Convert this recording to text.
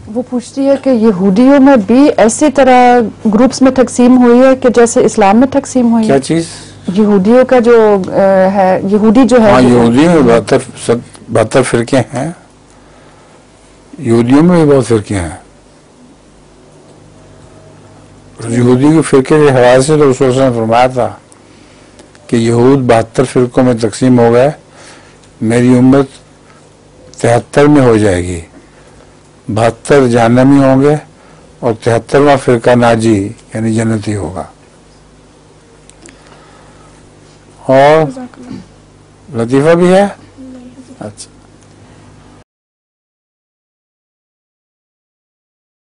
वो पूछती है कि यहूदियों में भी ऐसी तरह ग्रुप्स में तकसीम हुई है कि जैसे इस्लाम में तकसीम हुई है। क्या चीज? यहूदियों का जो है, यहूदी जो है। हाँ, यहूदियों में 72 फिरके हैं। यहूदियों में भी बहुत फिरके हैं। यहूदी के फिरके के हवाले से तो रसूल ने फरमाया था कि यहूद 72 फिरकों में तकसीम हो गए, मेरी उम्मत 73 में हो जाएगी, 72 जहन्नमी होंगे और 73वां फिरका नाजी यानी जन्नती होगा। और लतीफ़ा भी है। अच्छा।